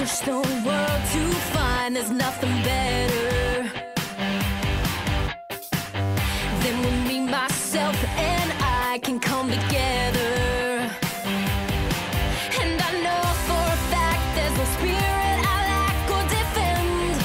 search the world to find there's nothing better than when me, myself, and I can come together. And I know for a fact there's no spirit I lack or defend.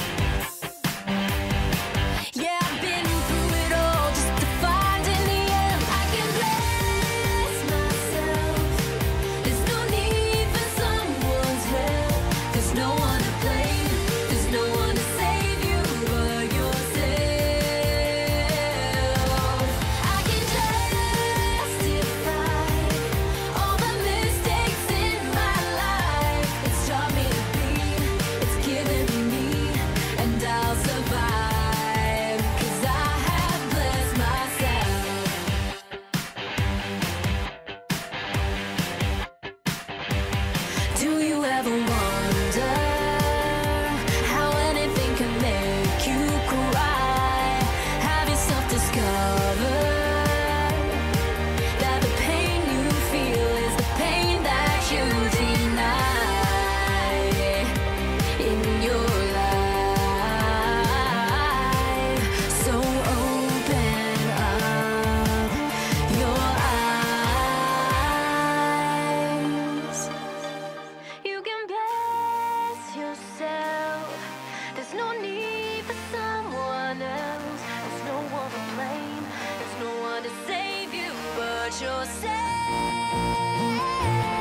Yeah, I've been through it all just to find in the end I can bless myself. There's no need for someone's help. There's no one to blame. There's no one to save you but yourself. I can justify all the mistakes in my life. It's taught me to be, it's given me, and I'll survive, 'cause I have blessed myself. Do you ever wonder how anything can make you cry? Have you self-discovered that the pain you feel is the pain that you deny in your life? So open up your eyes. You can bless yourself. There's no need for someone else. There's no one to blame. There's no one to save you but yourself.